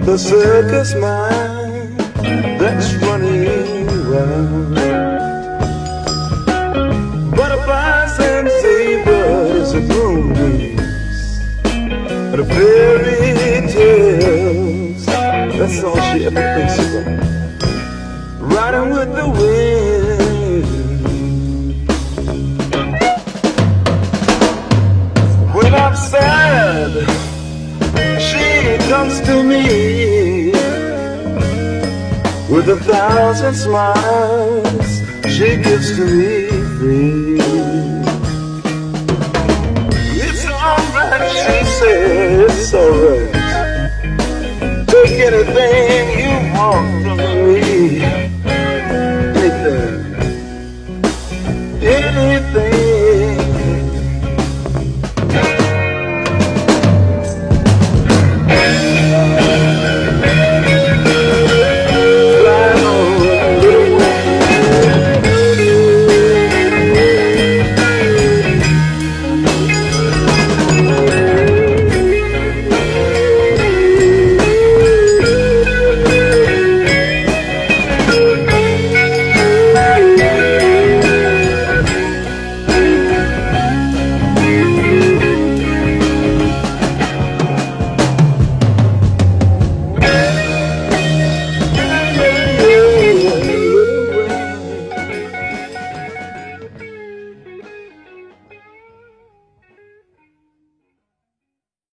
the circus mind that's running wild. Butterflies and zebras and moonbeams and the fairy tales. That's all she ever thinks about. Riding with the wind. When I'm sad, she comes to me with 1,000 smiles she gives to me free. It's alright, she says, it's alright. Take anything you want.